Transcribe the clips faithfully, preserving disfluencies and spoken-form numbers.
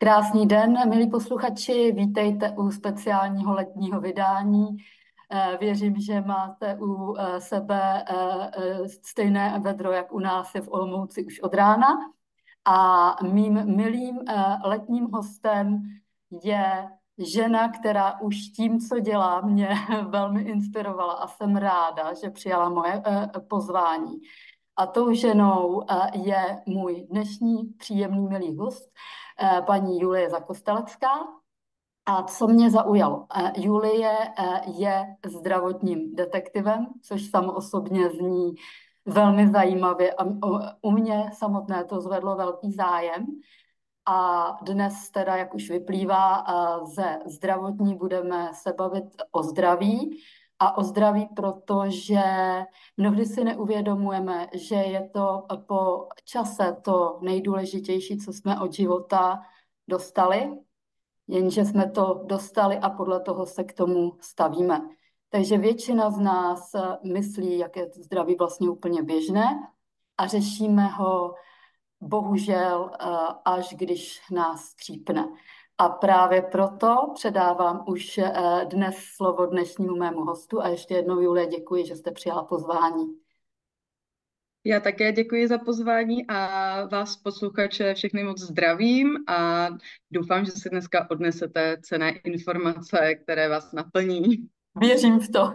Krásný den, milí posluchači, vítejte u speciálního letního vydání. Eh, Věřím, že máte u eh, sebe eh, eh, stejné vedro, jak u nás je v Olomouci už od rána. A mým milým eh, letním hostem je žena, která už tím, co dělá, mě velmi inspirovala a jsem ráda, že přijala moje eh, pozvání. A tou ženou eh, je můj dnešní příjemný milý host, eh, paní Julie Zakostalecká. A co mě zaujalo? Eh, Julie eh, je zdravotním detektivem, což samo osobně zní velmi zajímavě a u mě samotné to zvedlo velký zájem. A dnes teda, jak už vyplývá eh, ze zdravotní, budeme se bavit o zdraví. A o zdraví, protože mnohdy si neuvědomujeme, že je to po čase to nejdůležitější, co jsme od života dostali, jenže jsme to dostali a podle toho se k tomu stavíme. Takže většina z nás myslí, jak je to zdraví vlastně úplně běžné a řešíme ho bohužel až když nás skřípne. A právě proto předávám už dnes slovo dnešnímu mému hostu a ještě jednou, Julie, děkuji, že jste přijala pozvání. Já také děkuji za pozvání a vás posluchače všechny moc zdravím a doufám, že si dneska odnesete cenné informace, které vás naplní. Věřím v to.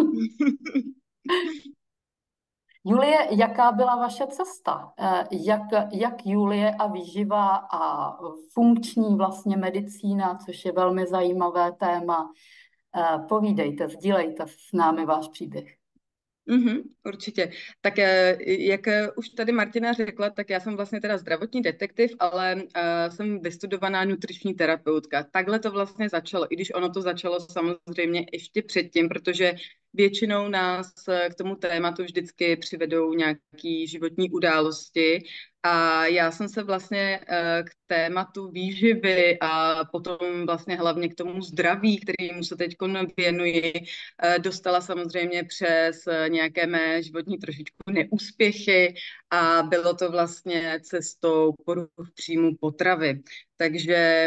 Julie, jaká byla vaše cesta? Jak, jak Julie a výživa a funkční vlastně medicína, což je velmi zajímavé téma. Povídejte, sdílejte s námi váš příběh. Mm-hmm, určitě. Tak eh, jak už tady Martina řekla, tak já jsem vlastně teda zdravotní detektiv, ale uh, jsem vystudovaná nutriční terapeutka. Takhle to vlastně začalo, i když ono to začalo samozřejmě ještě předtím, protože většinou nás k tomu tématu vždycky přivedou nějaké životní události. A já jsem se vlastně k tématu výživy a potom vlastně hlavně k tomu zdraví, kterému se teď věnuji, dostala samozřejmě přes nějaké mé životní trošičku neúspěchy a bylo to vlastně cestou poruch příjmu potravy. Takže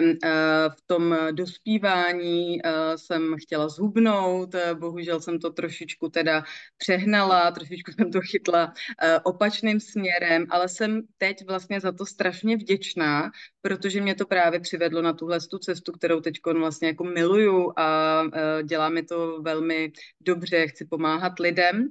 v tom dospívání jsem chtěla zhubnout, bohužel jsem to trošičku teda přehnala, trošičku jsem to chytla opačným směrem, ale jsem teď vlastně za to strašně vděčná, protože mě to právě přivedlo na tuhle tu cestu, kterou teď vlastně jako miluju a dělá mi to velmi dobře, chci pomáhat lidem.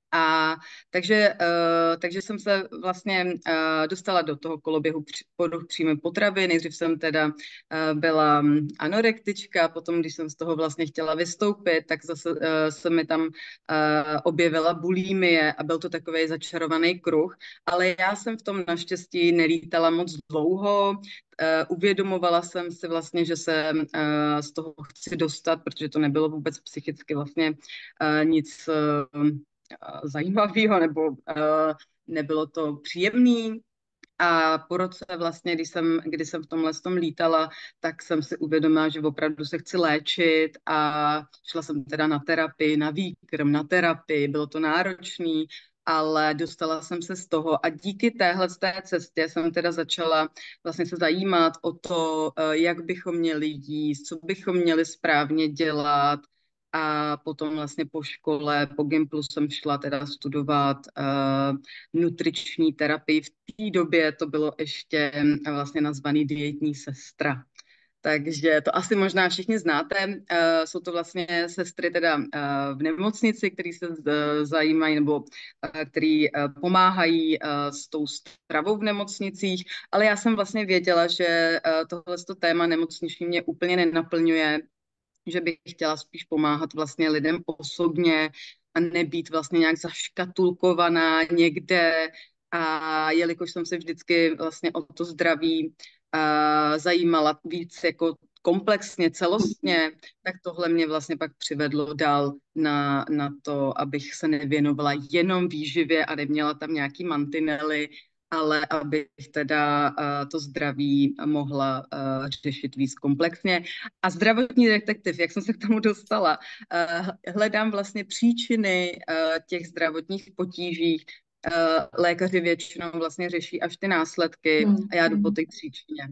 A takže, uh, takže jsem se vlastně uh, dostala do toho koloběhu poruch příjmu potravy. Nejdřív jsem teda uh, byla anorektička, potom, když jsem z toho vlastně chtěla vystoupit, tak zase uh, se mi tam uh, objevila bulimie a byl to takový začarovaný kruh. Ale já jsem v tom naštěstí nelítala moc dlouho. Uh, uvědomovala jsem si vlastně, že se uh, z toho chci dostat, protože to nebylo vůbec psychicky vlastně uh, nic... Uh, zajímavého, nebo uh, nebylo to příjemný. A po roce vlastně, když jsem, kdy jsem v tomhle tom lítala, tak jsem si uvědomila, že opravdu se chci léčit a šla jsem teda na terapii, na výkrm, na terapii, bylo to náročný, ale dostala jsem se z toho a díky téhle té cestě jsem teda začala vlastně se zajímat o to, jak bychom měli jíst, co bychom měli správně dělat. A potom vlastně po škole, po Gimplu jsem šla teda studovat uh, nutriční terapii. V té době to bylo ještě vlastně nazvaný dietní sestra. Takže to asi možná všichni znáte. Uh, jsou to vlastně sestry teda uh, v nemocnici, který se uh, zajímají nebo uh, který uh, pomáhají uh, s tou stravou v nemocnicích. Ale já jsem vlastně věděla, že uh, tohle téma nemocniční mě úplně nenaplňuje, že bych chtěla spíš pomáhat vlastně lidem osobně a nebýt vlastně nějak zaškatulkovaná někde. A jelikož jsem se vždycky vlastně o to zdraví uh, zajímala víc jako komplexně, celostně, tak tohle mě vlastně pak přivedlo dál na, na to, abych se nevěnovala jenom výživě a neměla tam nějaký mantinely, ale abych teda uh, to zdraví mohla uh, řešit víc komplexně. A zdravotní detektiv, jak jsem se k tomu dostala, uh, hledám vlastně příčiny uh, těch zdravotních potíží. Uh, lékaři většinou vlastně řeší až ty následky a já jdu po té příčině.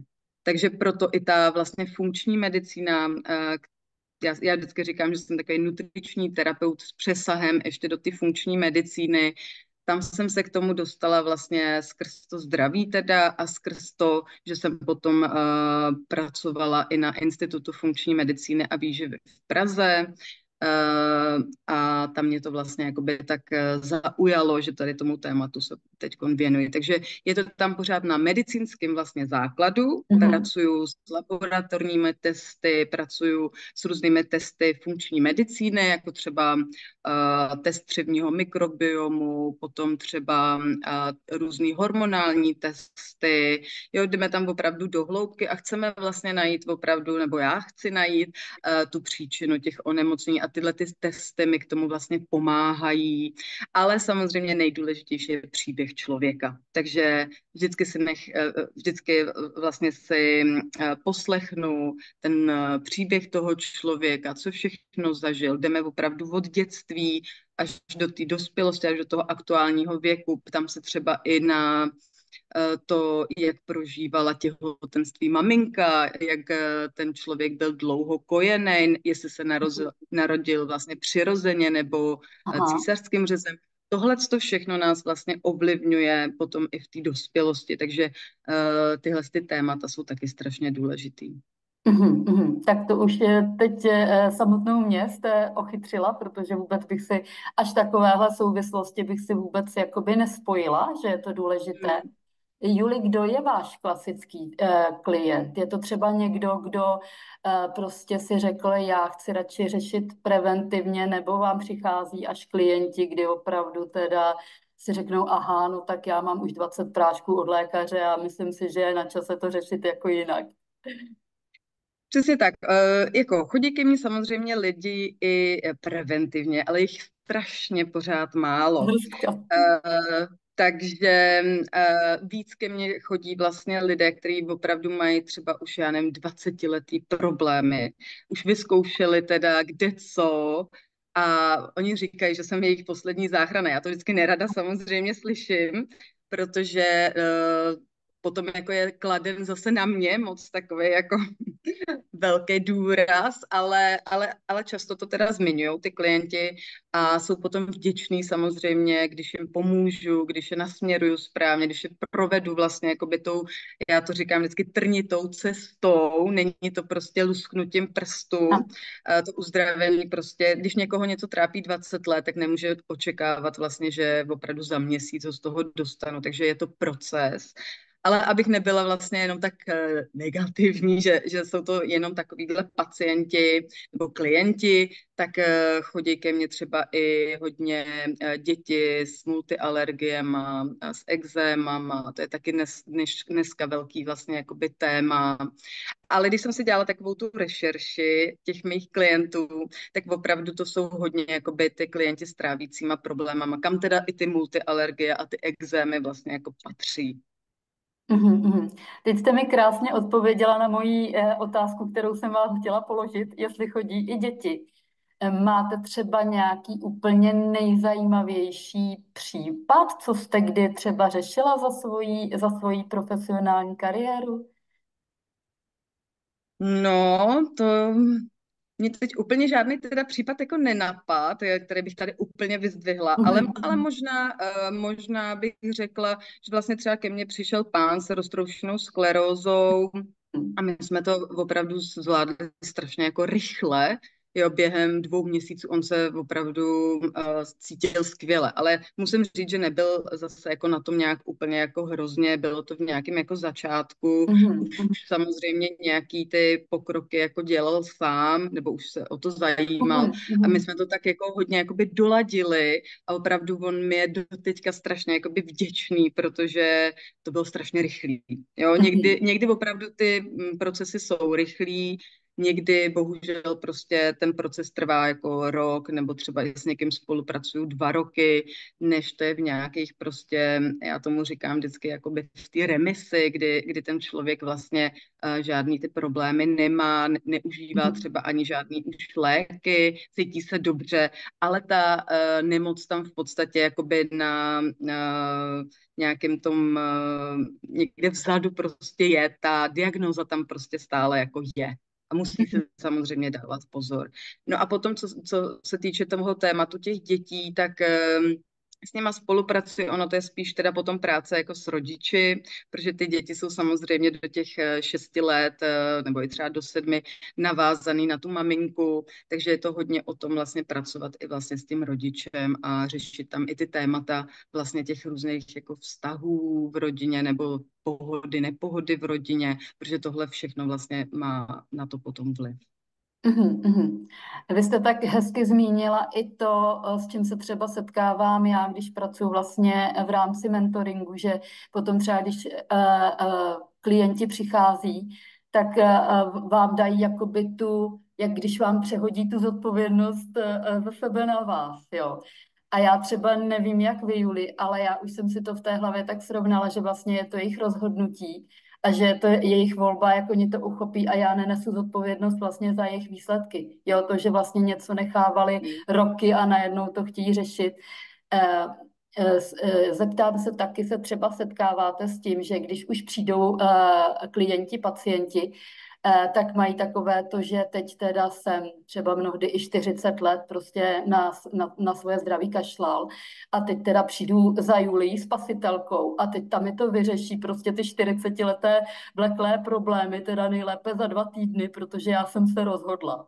Takže proto i ta vlastně funkční medicína, já, já vždycky říkám, že jsem takový nutriční terapeut s přesahem ještě do ty funkční medicíny. Tam jsem se k tomu dostala vlastně skrz to zdraví teda a skrz to, že jsem potom uh, pracovala i na Institutu funkční medicíny a výživy v Praze. Uh, a tam mě to vlastně jakoby tak uh, zaujalo, že tady tomu tématu se teď věnuji. Takže je to tam pořád na medicínském vlastně základu. Mm-hmm. Pracuju s laboratorními testy, pracuju s různými testy funkční medicíny, jako třeba uh, test střevního mikrobiomu, potom třeba uh, různý hormonální testy. Jo, jdeme tam opravdu do hloubky a chceme vlastně najít opravdu, nebo já chci najít uh, tu příčinu těch onemocnění a tyhle ty testy mi k tomu vlastně pomáhají, ale samozřejmě nejdůležitější je příběh člověka. Takže vždycky si nech, vždycky vlastně si poslechnu ten příběh toho člověka, co všechno zažil. Jdeme opravdu od dětství až do té dospělosti, až do toho aktuálního věku. Ptám se třeba i na to, jak prožívala těhotenství maminka, jak ten člověk byl dlouho kojený, jestli se narodil, narodil vlastně přirozeně nebo Aha. císařským řezem. Tohle to všechno nás vlastně ovlivňuje potom i v té dospělosti, takže uh, tyhle ty témata jsou taky strašně důležitý. Uhum, uhum. Tak to už je teď eh, samotnou mě jste ochytřila, protože vůbec bych si až takovéhle souvislosti bych si vůbec jakoby nespojila, že je to důležité. Hmm. Juli, kdo je váš klasický eh, klient? Je to třeba někdo, kdo eh, prostě si řekl, já chci radši řešit preventivně, nebo vám přichází až klienti, kdy opravdu teda si řeknou, aha, no tak já mám už dvacet prášků od lékaře a myslím si, že je na čase to řešit jako jinak. Přesně tak. Uh, jako chodí ke mně samozřejmě lidi i preventivně, ale jich strašně pořád málo. Uh, takže uh, víc ke mně chodí vlastně lidé, kteří opravdu mají třeba už, já nevím, dvacetiletý problémy. Už vyzkoušeli teda kde co a oni říkají, že jsem jejich poslední záchrana. Já to vždycky nerada samozřejmě slyším, protože uh, potom jako je kladen zase na mě moc takový jako velký důraz, ale, ale, ale často to teda zmiňují ty klienti a jsou potom vděční samozřejmě, když jim pomůžu, když je nasměruju správně, když je provedu vlastně jakoby tou, já to říkám vždycky trnitou cestou, není to prostě lusknutím prstu, a to uzdravení prostě, když někoho něco trápí dvacet let, tak nemůže očekávat vlastně, že opravdu za měsíc ho z toho dostanu, takže je to proces. Ale abych nebyla vlastně jenom tak negativní, že, že jsou to jenom takovýhle pacienti nebo klienti, tak chodí ke mně třeba i hodně děti s multialergiema, s ekzémama, to je taky dnes, dnes, dneska velký vlastně jakoby téma. Ale když jsem si dělala takovou tu rešerši těch mých klientů, tak opravdu to jsou hodně jakoby ty klienti s trávícíma problémama, kam teda i ty multialergie a ty ekzémy vlastně jako patří. Uhum, uhum. Teď jste mi krásně odpověděla na moji eh, otázku, kterou jsem vám chtěla položit, jestli chodí i děti. Eh, máte třeba nějaký úplně nejzajímavější případ, co jste kdy třeba řešila za svoji, za svoji profesionální kariéru? No, to mě teď úplně žádný teda případ jako nenapad, který bych tady úplně vyzdvihla, ale, ale možná, možná bych řekla, že vlastně třeba ke mně přišel pán s roztroušenou sklerózou a my jsme to opravdu zvládli strašně jako rychle. Jo, během dvou měsíců on se opravdu uh, cítil skvěle, ale musím říct, že nebyl zase jako na tom nějak úplně jako hrozně, bylo to v nějakém jako začátku, mm-hmm. už samozřejmě nějaký ty pokroky jako dělal sám, nebo už se o to zajímal mm-hmm. a my jsme to tak jako hodně jakoby doladili a opravdu on mi je do teďka strašně jakoby vděčný, protože to bylo strašně rychlý. Jo, někdy, někdy opravdu ty procesy jsou rychlý, Někdy bohužel prostě ten proces trvá jako rok, nebo třeba i s někým spolupracuju dva roky, než to je v nějakých prostě, já tomu říkám vždycky jakoby v té remisi, kdy, kdy ten člověk vlastně uh, žádný ty problémy nemá, ne, neužívá Mhm. třeba ani žádný už léky, cítí se dobře, ale ta uh, nemoc tam v podstatě jakoby na, na nějakém tom uh, někde vzadu prostě je, ta diagnóza tam prostě stále jako je. A musí se samozřejmě dávat pozor. No a potom, co, co se týče toho tématu těch dětí, tak um, s nima spolupracuji, ono to je spíš teda potom práce jako s rodiči, protože ty děti jsou samozřejmě do těch eh, šesti let eh, nebo i třeba do sedmi navázaný na tu maminku, takže je to hodně o tom vlastně pracovat i vlastně s tím rodičem a řešit tam i ty témata vlastně těch různých jako vztahů v rodině nebo pohody, nepohody v rodině, protože tohle všechno vlastně má na to potom vliv. Mhm, mhm. Vy jste tak hezky zmínila i to, s čím se třeba setkávám já, když pracuji vlastně v rámci mentoringu, že potom třeba, když uh, uh, klienti přichází, tak uh, vám dají jakoby tu, jak když vám přehodí tu zodpovědnost uh, ze sebe na vás, jo. A já třeba nevím, jak vy, Juli, ale já už jsem si to v té hlavě tak srovnala, že vlastně je to jejich rozhodnutí a že to je jejich volba, jak oni to uchopí a já nenesu zodpovědnost vlastně za jejich výsledky. Jo, to, že vlastně něco nechávali Mm. roky a najednou to chtějí řešit. Eh, eh, eh, Zeptám se, taky se třeba setkáváte s tím, že když už přijdou eh, klienti, pacienti, eh, tak mají takové to, že teď teda jsem třeba mnohdy i čtyřicet let prostě na, na, na svoje zdraví kašlal a teď teda přijdu za Julii spasitelkou a teď tam mi to vyřeší prostě ty čtyřicetileté vleklé problémy, teda nejlépe za dva týdny, protože já jsem se rozhodla.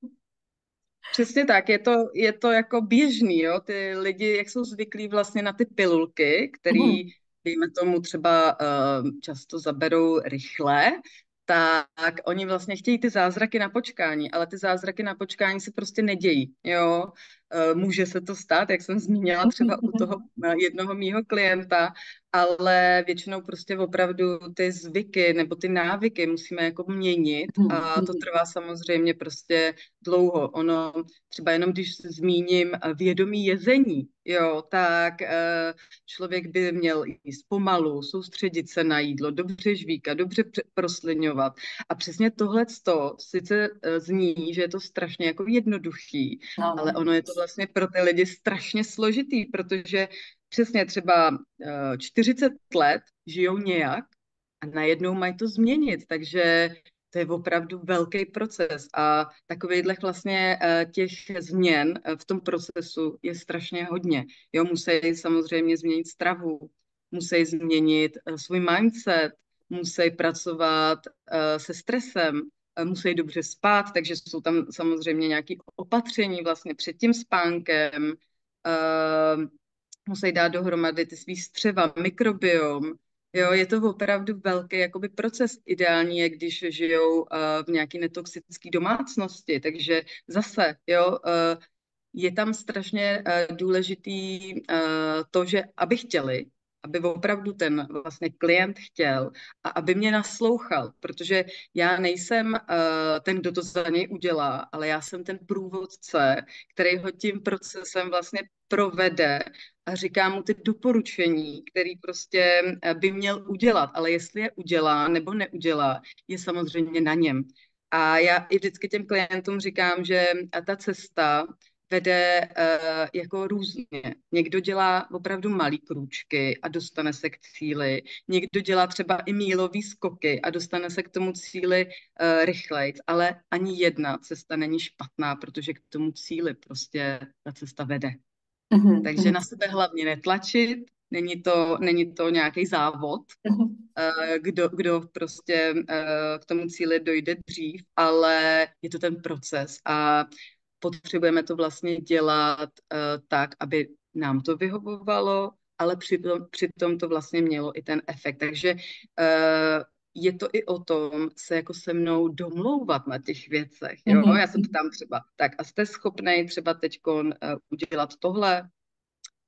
Přesně tak, je to, je to jako běžný, jo? Ty lidi, jak jsou zvyklí vlastně na ty pilulky, které, Mhm. dejme tomu, třeba uh, často zaberou rychle, tak oni vlastně chtějí ty zázraky na počkání, ale ty zázraky na počkání se prostě nedějí, jo. Uh, může se to stát, jak jsem zmínila třeba u toho uh, jednoho mýho klienta, ale většinou prostě opravdu ty zvyky nebo ty návyky musíme jako měnit a to trvá samozřejmě prostě dlouho. Ono třeba jenom když zmíním vědomí jezení, jo, tak eh, člověk by měl jíst pomalu, soustředit se na jídlo, dobře žvíkat, dobře prosliňovat. A přesně tohle sice eh, zní, že je to strašně jako jednoduchý, ale Ano. ono je to vlastně pro ty lidi strašně složitý, protože přesně třeba eh, čtyřicet let žijou nějak a najednou mají to změnit, takže to je opravdu velký proces a takovýchhle vlastně eh, těch změn eh, v tom procesu je strašně hodně. Jo, musí samozřejmě změnit stravu, musí změnit eh, svůj mindset, musí pracovat eh, se stresem, eh, musí dobře spát, takže jsou tam samozřejmě nějaké opatření vlastně před tím spánkem, eh, musí dát dohromady ty svý střeva, mikrobiom. Jo, je to opravdu velký jakoby proces. Ideální je, když žijou uh, v nějaké netoxické domácnosti. Takže zase, jo, uh, je tam strašně uh, důležitý uh, to, že aby chtěli, aby opravdu ten vlastně klient chtěl a aby mě naslouchal, protože já nejsem uh, ten, kdo to za něj udělá, ale já jsem ten průvodce, který ho tím procesem vlastně provede a říká mu ty doporučení, který prostě by měl udělat, ale jestli je udělá nebo neudělá, je samozřejmě na něm. A já i vždycky těm klientům říkám, že ta cesta vede uh, jako různě. Někdo dělá opravdu malý krůčky a dostane se k cíli. Někdo dělá třeba i mílový skoky a dostane se k tomu cíli uh, rychleji. Ale ani jedna cesta není špatná, protože k tomu cíli prostě ta cesta vede. Mhm, Takže mhm, na sebe hlavně netlačit, není to, není to nějaký závod, mhm, eh, kdo, kdo prostě eh, k tomu cíli dojde dřív, ale je to ten proces a potřebujeme to vlastně dělat eh, tak, aby nám to vyhovovalo, ale přitom, přitom to vlastně mělo i ten efekt. Takže eh, je to i o tom se jako se mnou domlouvat na těch věcech. Jo? mhm, Já se ptám třeba, tak a jste schopný třeba teď udělat tohle?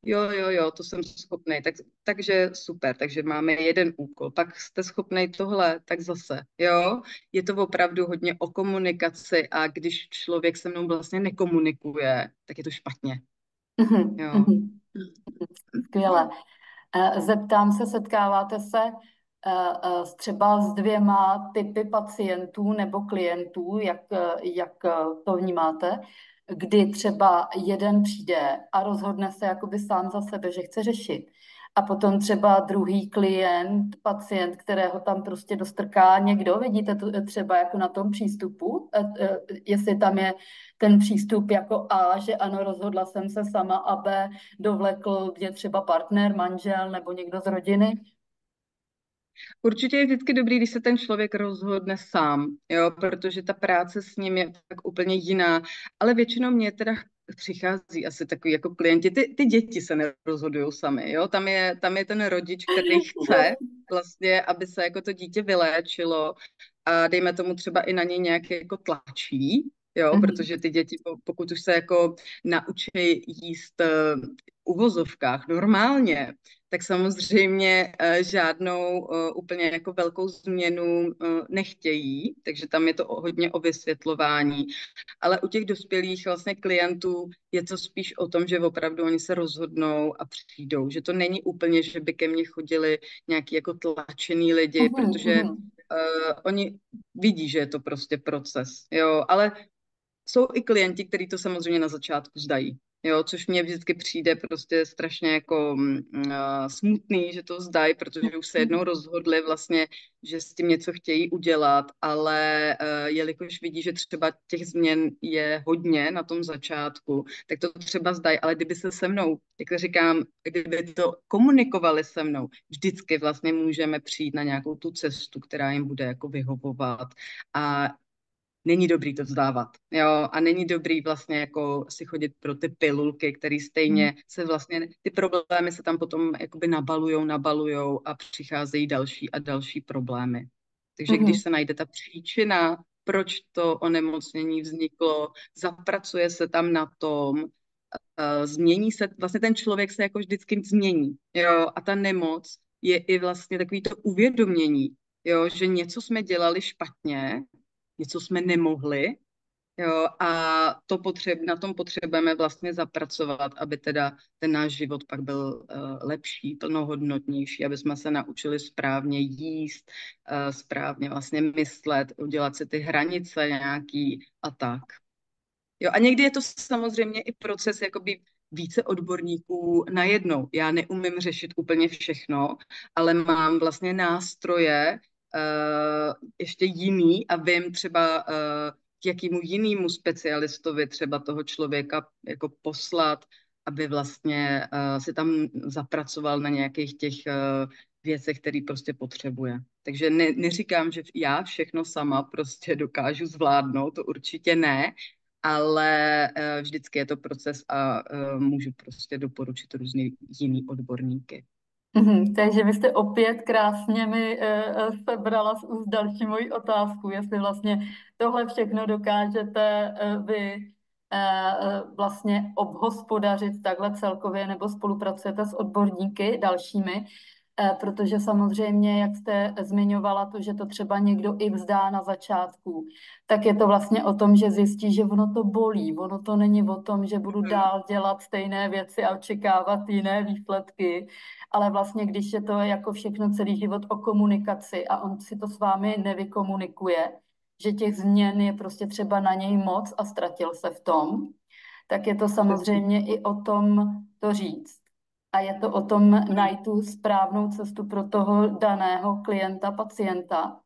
Jo, jo, jo, to jsem schopný. Tak, takže super, takže máme jeden úkol. Pak jste schopný tohle, tak zase, jo. Je to opravdu hodně o komunikaci a když člověk se mnou vlastně nekomunikuje, tak je to špatně, Mhm, jo. mhm. Skvěle. Eh, Zeptám se, setkáváte se eh, eh, s třeba s dvěma typy pacientů nebo klientů, jak, eh, jak eh, to vnímáte, kdy třeba jeden přijde a rozhodne se jakoby sám za sebe, že chce řešit. A potom třeba druhý klient, pacient, kterého tam prostě dostrká někdo, vidíte to třeba jako na tom přístupu, eh, eh, jestli tam je ten přístup jako A, že ano, rozhodla jsem se sama, a B, dovlekl mě třeba partner, manžel nebo někdo z rodiny. Určitě je vždycky dobrý, když se ten člověk rozhodne sám, jo, protože ta práce s ním je tak úplně jiná, ale většinou mě teda přichází asi takový jako klienti, ty, ty děti se nerozhodují sami, jo, tam je, tam je ten rodič, který chce vlastně, aby se jako to dítě vyléčilo a dejme tomu třeba i na něj nějak jako tlačí, jo, Mhm. protože ty děti, po- pokud už se jako naučí jíst eh, v uvozovkách normálně, tak samozřejmě eh, žádnou eh, úplně jako velkou změnu eh, nechtějí, takže tam je to o- hodně o vysvětlování. Ale u těch dospělých vlastně klientů je to spíš o tom, že opravdu oni se rozhodnou a přijdou. Že to není úplně, že by ke mně chodili nějaký jako tlačený lidi, Mhm, protože mhm. uh, oni vidí, že je to prostě proces. Jo, ale jsou i klienti, kteří to samozřejmě na začátku zdají. Jo, což mně vždycky přijde prostě strašně jako mm, uh, smutný, že to zdají, protože už se jednou rozhodli vlastně, že s tím něco chtějí udělat, ale uh, jelikož vidí, že třeba těch změn je hodně na tom začátku, tak to třeba zdají, ale kdyby se se mnou, jak říkám, kdyby to komunikovali se mnou, vždycky vlastně můžeme přijít na nějakou tu cestu, která jim bude jako vyhovovat a není dobrý to vzdávat, jo, a není dobrý vlastně jako si chodit pro ty pilulky, které stejně se vlastně, ty problémy se tam potom jakoby nabalujou, nabalujou a přicházejí další a další problémy. Takže když Mhm. se najde ta příčina, proč to onemocnění vzniklo, zapracuje se tam na tom, uh, změní se, vlastně ten člověk se jako vždycky změní, jo, a ta nemoc je i vlastně takový to uvědomění, jo, že něco jsme dělali špatně, něco jsme nemohli, jo, a to potřeb, na tom potřebujeme vlastně zapracovat, aby teda ten náš život pak byl uh, lepší, plnohodnotnější, aby jsme se naučili správně jíst, uh, správně vlastně myslet, udělat si ty hranice nějaký a tak. Jo, a někdy je to samozřejmě i proces jakoby více odborníků najednou. Já neumím řešit úplně všechno, ale mám vlastně nástroje uh, ještě jiný a vím třeba uh, k jakýmu jinému specialistovi třeba toho člověka jako poslat, aby vlastně uh, si tam zapracoval na nějakých těch uh, věcech, které prostě potřebuje. Takže ne, neříkám, že já všechno sama prostě dokážu zvládnout, to určitě ne, ale eh, vždycky je to proces a eh, můžu prostě doporučit různý jiný odborníky. Mhm. Takže vy jste opět krásně mi eh, eh, sebrala z úst další moji otázku, jestli vlastně tohle všechno dokážete eh, vy eh, eh, vlastně obhospodařit takhle celkově nebo spolupracujete s odborníky dalšími. Eh, protože samozřejmě, jak jste zmiňovala to, že to třeba někdo i vzdá na začátku, tak je to vlastně o tom, že zjistí, že ono to bolí. Ono to není o tom, že budu Mhm. dál dělat stejné věci a očekávat jiné výsledky, ale vlastně, když je to jako všechno celý život o komunikaci a on si to s vámi nevykomunikuje, že těch změn je prostě třeba na něj moc a ztratil se v tom, tak je to Přesně. samozřejmě i o tom to říct. A je to o tom Mhm. najít tu správnou cestu pro toho daného klienta, pacienta.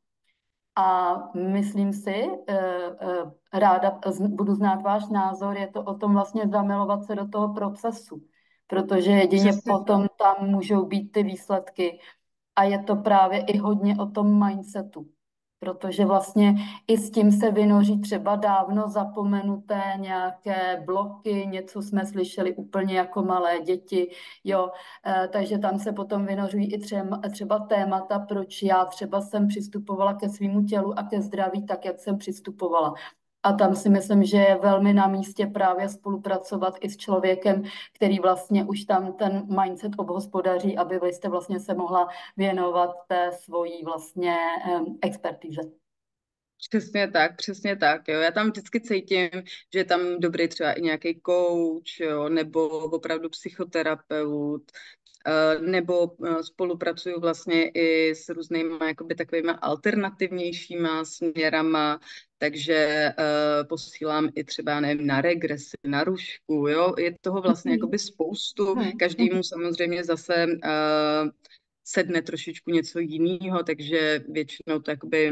A myslím si, eh, eh, ráda z- budu znát váš názor, je to o tom vlastně zamilovat se do toho procesu, protože jedině Přesně tak. potom tam můžou být ty výsledky. A je to právě i hodně o tom mindsetu, protože vlastně i s tím se vynoří třeba dávno zapomenuté nějaké bloky, něco jsme slyšeli úplně jako malé děti, jo, eh, takže tam se potom vynořují i třeba, třeba témata, proč já třeba jsem přistupovala ke svýmu tělu a ke zdraví tak, jak jsem přistupovala. A tam si myslím, že je velmi na místě právě spolupracovat i s člověkem, který vlastně už tam ten mindset obhospodaří, aby vy jste vlastně se mohla věnovat té svojí vlastně um, expertíze. Přesně tak, přesně tak, jo. Já tam vždycky cítím, že je tam dobrý třeba i nějaký coach, jo, nebo opravdu psychoterapeut, eh, nebo eh, spolupracuju vlastně i s různýma jakoby takovýma alternativnějšíma směrama, takže eh, posílám i třeba, nevím, na regresy, na rušku, jo. Je toho vlastně jakoby spoustu, každému samozřejmě zase eh, sedne trošičku něco jiného, takže většinou to jakoby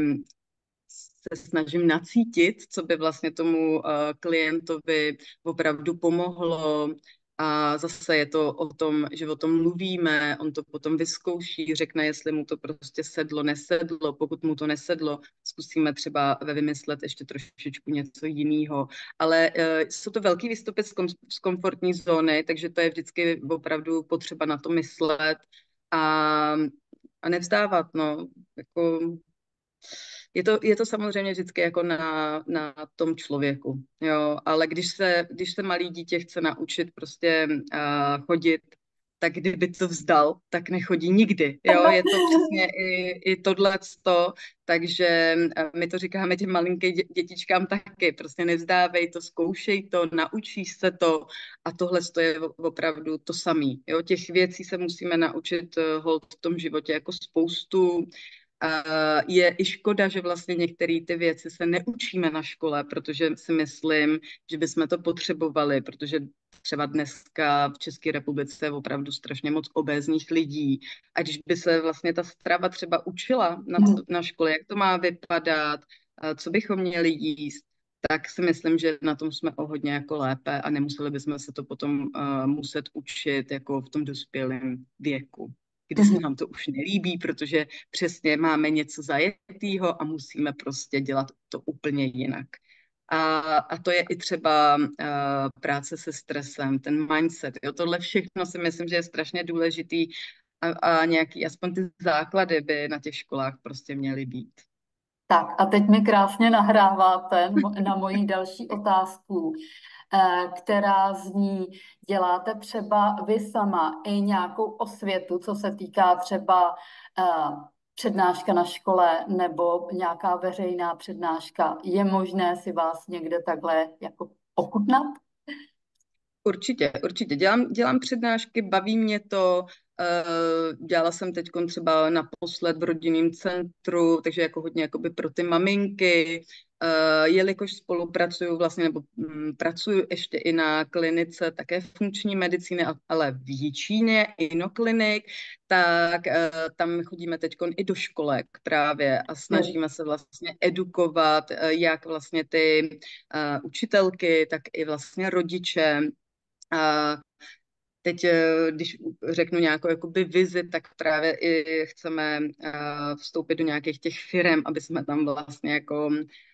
se snažím nacítit, co by vlastně tomu uh, klientovi opravdu pomohlo. A zase je to o tom, že o tom mluvíme, on to potom vyzkouší, řekne, jestli mu to prostě sedlo, nesedlo. Pokud mu to nesedlo, zkusíme třeba vymyslet ještě trošičku něco jiného. Ale uh, jsou to velký výstupy z, kom- z komfortní zóny, takže to je vždycky opravdu potřeba na to myslet a, a nevzdávat, no. Jako, je to, je to samozřejmě vždycky jako na, na tom člověku, jo, ale když se, když se malý dítě chce naučit prostě uh, chodit, tak kdyby to vzdal, tak nechodí nikdy, jo, je to přesně i, i tohleto, takže uh, my to říkáme těm malinkým dě, dětičkám taky, prostě nevzdávej to, zkoušej to, naučíš se to a tohle je opravdu to samý, jo, těch věcí se musíme naučit uh, hold v tom životě jako spoustu. Uh, je i škoda, že vlastně některé ty věci se neučíme na škole, protože si myslím, že bychom to potřebovali, protože třeba dneska v České republice je opravdu strašně moc obézních lidí. A když by se vlastně ta strava třeba učila na, to, na škole, jak to má vypadat, uh, co bychom měli jíst, tak si myslím, že na tom jsme o hodně jako lépe a nemuseli bychom se to potom uh, muset učit jako v tom dospělém věku, kdy se nám to už nelíbí, protože přesně máme něco zajetýho a musíme prostě dělat to úplně jinak. A, a to je i třeba uh, práce se stresem, ten mindset. Jo, tohle všechno si myslím, že je strašně důležitý a, a nějaký, aspoň ty základy by na těch školách prostě měly být. Tak a teď mi krásně nahráváte na moji další otázku, eh, která zní, děláte třeba vy sama i nějakou osvětu, co se týká třeba eh, přednáška na škole nebo nějaká veřejná přednáška. Je možné si vás někde takhle jako ochutnat? Určitě, určitě. Dělám, dělám přednášky, baví mě to. Uh, dělala jsem teď třeba naposled v rodinném centru, takže jako hodně jakoby pro ty maminky. Uh, jelikož spolupracuju vlastně, nebo um, pracuju ještě i na klinice také funkční medicíny, ale v Jičíně, Inoklinik, tak uh, tam chodíme teď i do školek právě a snažíme se vlastně edukovat, uh, jak vlastně ty uh, učitelky, tak i vlastně rodiče. A teď, když řeknu nějakou jakoby vizi, tak právě i chceme vstoupit do nějakých těch firem, aby jsme tam vlastně jako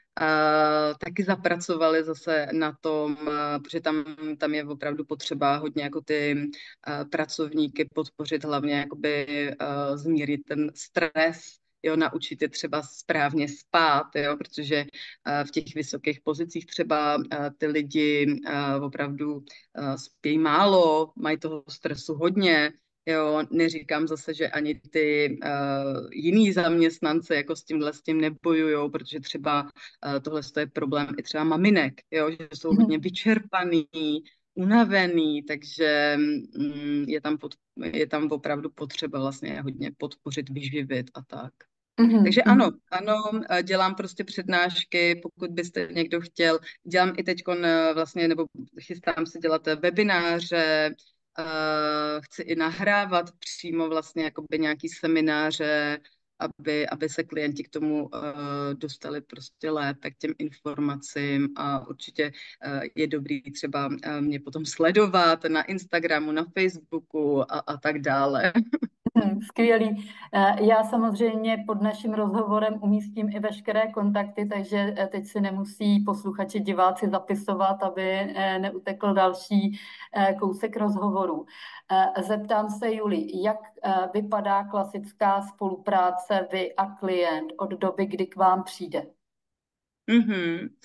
Uh, taky zapracovali zase na tom, uh, protože tam, tam je opravdu potřeba hodně jako ty uh, pracovníky podpořit, hlavně jakoby uh, zmírit ten stres, jo, naučit je třeba správně spát, jo, protože uh, v těch vysokých pozicích třeba uh, ty lidi uh, opravdu uh, spějí málo, mají toho stresu hodně. Jo, neříkám zase, že ani ty uh, jiný zaměstnance jako s tímhle s tím nebojujou, protože třeba uh, tohle je problém i třeba maminek, jo, že jsou hodně vyčerpaný, unavený, takže um, je, tam pod, je tam opravdu potřeba vlastně hodně podpořit, vyživit a tak. Mm-hmm. Takže ano, ano, dělám prostě přednášky, pokud byste někdo chtěl. Dělám i teď vlastně, nebo chystám se dělat webináře, Uh, chci i nahrávat přímo vlastně jakoby nějaký semináře, aby, aby se klienti k tomu uh, dostali prostě lépe k těm informacím a určitě uh, je dobrý třeba uh, mě potom sledovat na Instagramu, na Facebooku a, a tak dále. Hmm, skvělý. Já samozřejmě pod naším rozhovorem umístím i veškeré kontakty, takže teď si nemusí posluchači, diváci zapisovat, aby neutekl další kousek rozhovoru. Zeptám se, Juli, jak vypadá klasická spolupráce vy a klient od doby, kdy k vám přijde? Mm-hmm.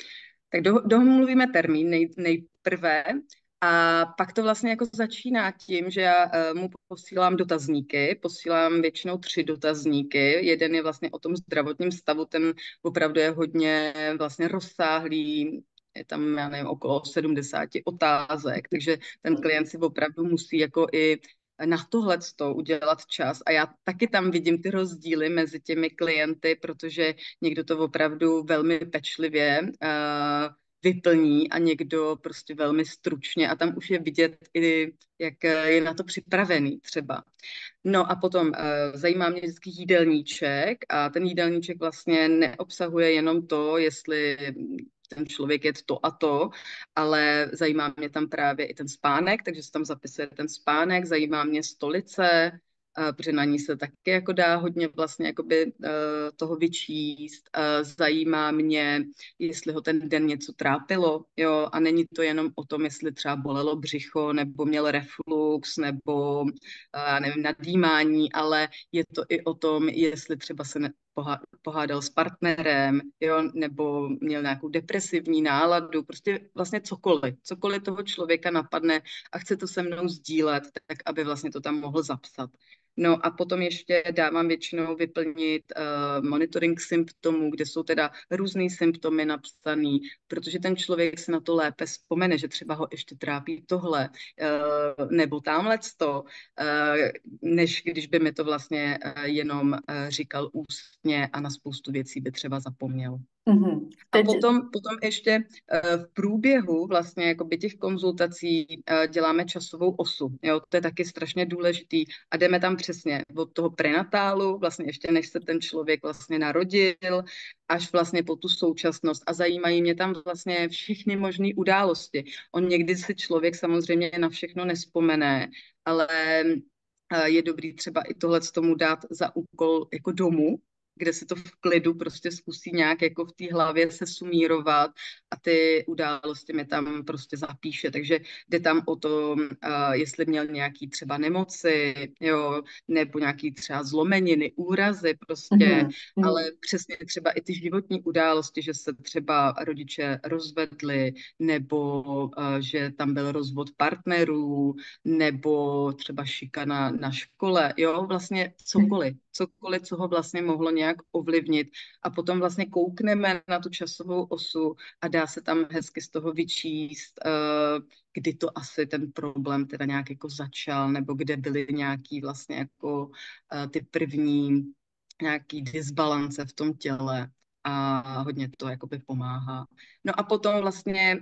Tak do, domluvíme termín nej, nejprve a pak to vlastně jako začíná tím, že já uh, mu posílám dotazníky, posílám většinou tři dotazníky. Jeden je vlastně o tom zdravotním stavu, ten opravdu je hodně vlastně rozsáhlý, je tam, já nevím, okolo sedmdesát otázek, takže ten klient si opravdu musí jako i na tohle udělat čas. A já taky tam vidím ty rozdíly mezi těmi klienty, protože někdo to opravdu velmi pečlivě uh, vyplní a někdo prostě velmi stručně a tam už je vidět i, jak je na to připravený třeba. No a potom uh, zajímá mě vždycky jídelníček a ten jídelníček vlastně neobsahuje jenom to, jestli ten člověk je to a to, ale zajímá mě tam právě i ten spánek, takže se tam zapisuje ten spánek, zajímá mě stolice, uh, protože na ní se taky jako dá hodně vlastně jakoby uh, toho vyčíst. Uh, zajímá mě, jestli ho ten den něco trápilo, jo, a není to jenom o tom, jestli třeba bolelo břicho, nebo měl reflux, nebo uh, nevím, nadýmání, ale je to i o tom, jestli třeba se ne, pohádal s partnerem, jo, nebo měl nějakou depresivní náladu, prostě vlastně cokoliv, cokoliv toho člověka napadne a chce to se mnou sdílet, tak aby vlastně to tam mohl zapsat. No a potom ještě dávám většinou vyplnit uh, monitoring symptomů, kde jsou teda různý symptomy napsaný, protože ten člověk se na to lépe vzpomene, že třeba ho ještě trápí tohle, uh, nebo tamhleto, uh, než když by mi to vlastně uh, jenom uh, říkal ústně a na spoustu věcí by třeba zapomněl. Mm-hmm. A potom, potom ještě uh, v průběhu vlastně jakoby těch konzultací uh, děláme časovou osu. Jo? To je taky strašně důležitý a jdeme tam přesně od toho prenatálu, vlastně ještě než se ten člověk vlastně narodil, až vlastně po tu současnost a zajímají mě tam vlastně všechny možné události. On někdy si člověk samozřejmě na všechno nespomene, ale uh, je dobrý třeba i tohle tomu dát za úkol jako domů, kde si to v klidu prostě zkusí nějak jako v té hlavě se sumírovat a ty události mi tam prostě zapíše. Takže jde tam o to, uh, jestli měl nějaký třeba nemoci, jo, nebo nějaký třeba zlomeniny, úrazy prostě, mm-hmm. ale přesně třeba i ty životní události, že se třeba rodiče rozvedli, nebo uh, že tam byl rozvod partnerů, nebo třeba šikana na škole, jo, vlastně cokoliv, cokoliv, co ho vlastně mohlo nějak ovlivnit a potom vlastně koukneme na tu časovou osu a dá se tam hezky z toho vyčíst, kdy to asi ten problém teda nějak jako začal, nebo kde byly nějaký vlastně jako ty první nějaký disbalance v tom těle a hodně to jakoby pomáhá. No a potom vlastně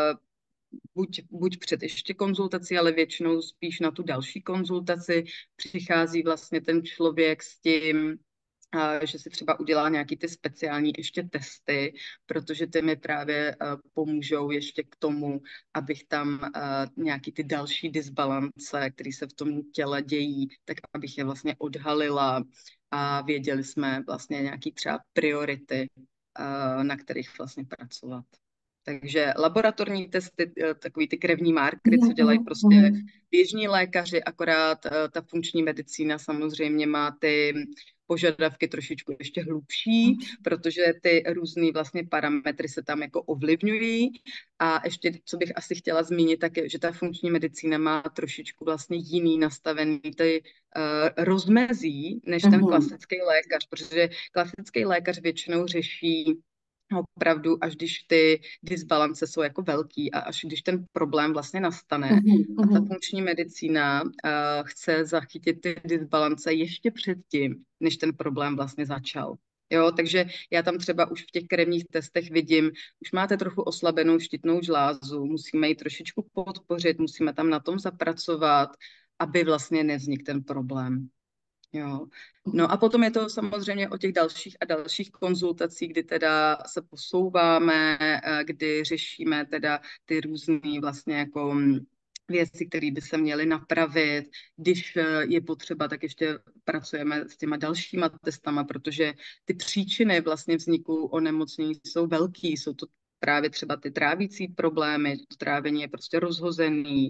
Buď, buď před ještě konzultací, ale většinou spíš na tu další konzultaci přichází vlastně ten člověk s tím, že si třeba udělá nějaký ty speciální ještě testy, protože ty mi právě pomůžou ještě k tomu, abych tam nějaký ty další disbalance, které se v tom těle dějí, tak abych je vlastně odhalila a věděli jsme vlastně nějaký třeba priority, na kterých vlastně pracovat. Takže laboratorní testy, takový ty krevní markery, co dělají prostě běžní lékaři, akorát ta funkční medicína samozřejmě má ty požadavky trošičku ještě hlubší, protože ty různý vlastně parametry se tam jako ovlivňují. A ještě, co bych asi chtěla zmínit, tak je, že ta funkční medicína má trošičku vlastně jiný nastavený ty uh, rozmezí, než ten klasický lékař, protože klasický lékař většinou řeší opravdu, až když ty disbalance jsou jako velký a až když ten problém vlastně nastane. Mm-hmm. A ta funkční medicína uh, chce zachytit ty disbalance ještě předtím, než ten problém vlastně začal. Jo, takže já tam třeba už v těch krevních testech vidím, už máte trochu oslabenou štítnou žlázu, musíme ji trošičku podpořit, musíme tam na tom zapracovat, aby vlastně nevznikl ten problém. Jo. No a potom je to samozřejmě o těch dalších a dalších konzultacích, kdy teda se posouváme, kdy řešíme teda ty různé vlastně jako věci, které by se měly napravit. Když je potřeba, tak ještě pracujeme s těma dalšíma testama, protože ty příčiny vlastně vzniku onemocnění jsou velký, jsou to právě třeba ty trávící problémy, to trávení je prostě rozhozený,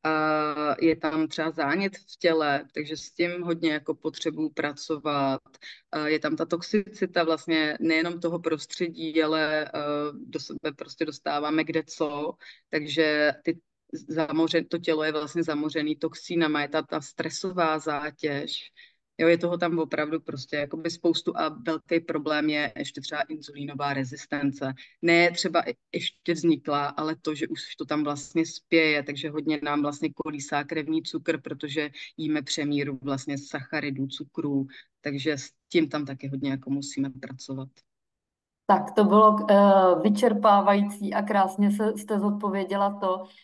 a je tam třeba zánět v těle, takže s tím hodně jako potřebuji pracovat. A je tam ta toxicita vlastně nejenom toho prostředí, ale uh, do sebe prostě dostáváme kde co, takže ty zamořen, to tělo je vlastně zamořený toxínama, je ta, ta stresová zátěž. Jo, je toho tam opravdu prostě jakoby spoustu a velký problém je ještě třeba inzulínová rezistence. Ne třeba ještě vznikla, ale to, že už to tam vlastně spěje, takže hodně nám vlastně kolísá krevní cukr, protože jíme přemíru vlastně sacharidů, cukrů, takže s tím tam taky hodně jako musíme pracovat. Tak to bylo uh, vyčerpávající a krásně se, jste zodpověděla to, uh,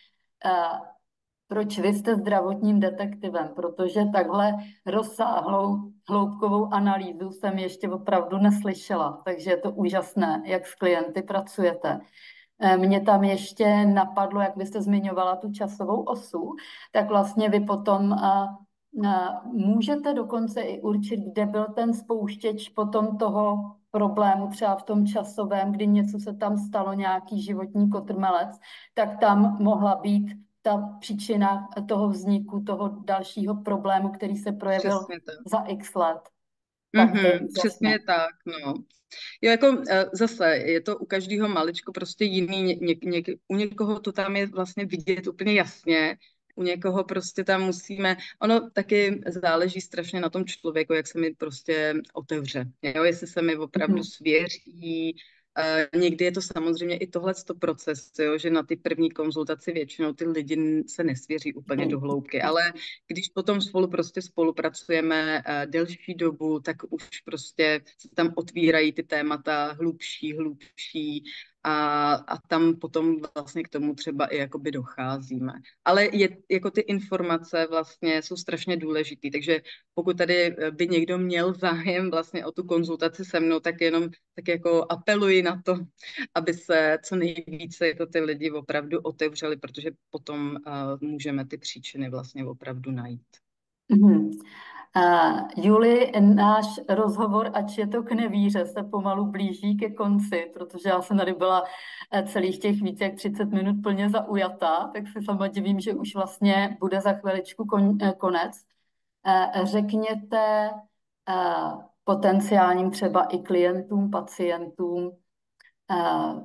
proč vy jste zdravotním detektivem, protože takhle rozsáhlou hloubkovou analýzu jsem ještě opravdu neslyšela, takže je to úžasné, jak s klienty pracujete. Mě tam ještě napadlo, jak byste zmiňovala tu časovou osu, tak vlastně vy potom a, a, můžete dokonce i určit, kde byl ten spouštěč potom toho problému, třeba v tom časovém, kdy něco se tam stalo, nějaký životní kotrmelec, tak tam mohla být ta příčina toho vzniku, toho dalšího problému, který se projevil Přesně tak. za x let. Tak to je Mm-hmm, úžasné. přesně tak, no. Jo, jako eh, zase je to u každého maličko prostě jiný, ně, ně, ně, u někoho to tam je vlastně vidět úplně jasně, u někoho prostě tam musíme, ono taky záleží strašně na tom člověku, jak se mi prostě otevře, jo, jestli se mi opravdu Mhm. svěří. Uh, někdy je to samozřejmě i tohleto proces, jo, že na ty první konzultaci většinou ty lidi se nesvěří úplně do hloubky, ale když potom spolu prostě spolupracujeme uh, delší dobu, tak už prostě se tam otvírají ty témata hlubší, hlubší a, a tam potom vlastně k tomu třeba i jakoby docházíme. Ale je, jako ty informace vlastně jsou strašně důležitý, takže pokud tady by někdo měl zájem vlastně o tu konzultaci se mnou, tak jenom tak jako apeluji na to, aby se co nejvíce jako ty lidi opravdu otevřeli, protože potom uh, můžeme ty příčiny vlastně opravdu najít. Mhm. Uh, Juli, náš rozhovor, ač je to k nevíře, se pomalu blíží ke konci, protože já jsem tady byla eh, celých těch víc jak třicet minut plně zaujatá, tak se sama divím, že už vlastně bude za chviličku kon, eh, konec. Uh, řekněte uh, potenciálním třeba i klientům, pacientům uh,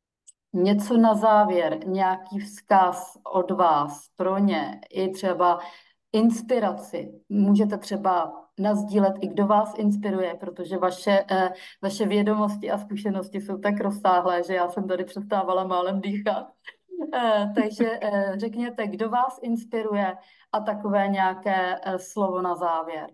něco na závěr, nějaký vzkaz od vás pro ně, i třeba inspiraci. Můžete třeba nasdílet i kdo vás inspiruje, protože vaše, eh, vaše vědomosti a zkušenosti jsou tak rozsáhlé, že já jsem tady přestávala málem dýchat. Eh, takže eh, řekněte, kdo vás inspiruje a takové nějaké eh, slovo na závěr.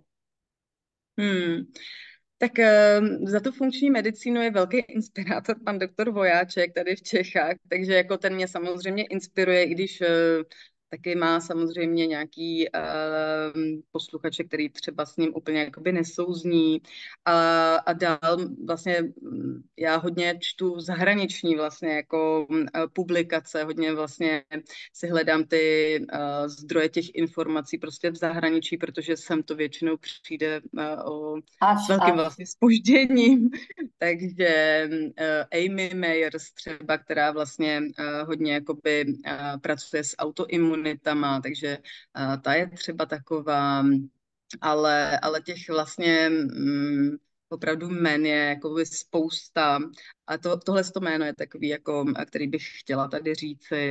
Hmm. Tak uh, za tu funkční medicínu je velký inspirátor pan doktor Vojáček tady v Čechách, takže jako ten mě samozřejmě inspiruje, i když uh, taky má samozřejmě nějaký uh, posluchače, který třeba s ním úplně jakoby nesouzní. A, a dál vlastně já hodně čtu zahraniční vlastně jako uh, publikace, hodně vlastně si hledám ty uh, zdroje těch informací prostě v zahraničí, protože sem to většinou přijde uh, o Až, s velkým až. vlastně zpožděním. Takže uh, Amy Mayers třeba, která vlastně uh, hodně jakoby uh, pracuje s autoimunitama, takže uh, ta je třeba taková, ale, ale těch vlastně um, opravdu jmen je jakoby spousta. A to, tohle to jméno je takový, jako, který bych chtěla tady říci.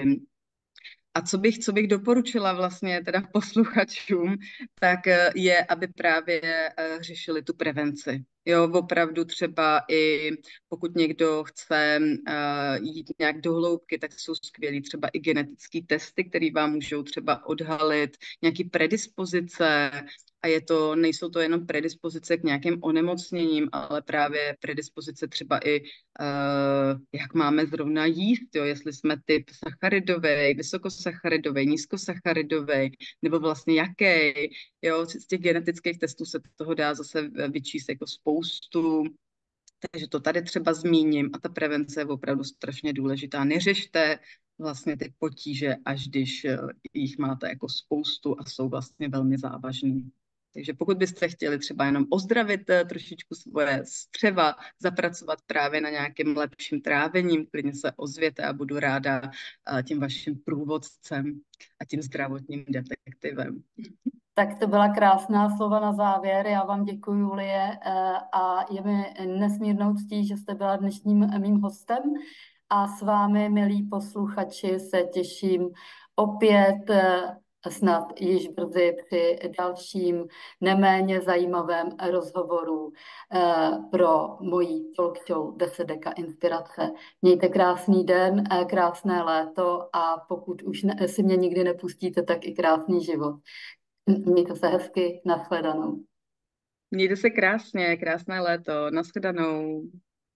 A co bych, co bych doporučila vlastně teda posluchačům, tak eh, je, aby právě eh, řešili tu prevenci. Jo, opravdu třeba i pokud někdo chce uh, jít nějak do hloubky, tak jsou skvělý třeba i genetické testy, které vám můžou třeba odhalit nějaké predispozice, a je to, nejsou to jenom predispozice k nějakým onemocněním, ale právě predispozice třeba i, uh, jak máme zrovna jíst, jo, jestli jsme typ sacharidový, vysokosacharidový, nízkosacharidový, nebo vlastně jaký. Jo, z těch genetických testů se toho dá zase vyčíst jako spoustu. Takže to tady třeba zmíním a ta prevence je opravdu strašně důležitá. Neřešte vlastně ty potíže, až když jich máte jako spoustu a jsou vlastně velmi závažný. Takže pokud byste chtěli třeba jenom ozdravit eh, trošičku svoje střeva, zapracovat právě na nějakým lepším trávením, klidně se ozvěte a budu ráda eh, tím vaším průvodcem a tím zdravotním detektivem. Tak to byla krásná slova na závěr. Já vám děkuji, Julie, eh, a je mi nesmírnou ctí, že jste byla dnešním mým hostem. A s vámi, milí posluchači, se těším opět eh, snad již brzy při dalším neméně zajímavém rozhovoru eh, pro moji talk show deset deka inspirace. Mějte krásný den, eh, krásné léto a pokud už ne, si mě nikdy nepustíte, tak i krásný život. Mějte se hezky, nashledanou. Mějte se krásně, krásné léto, nashledanou.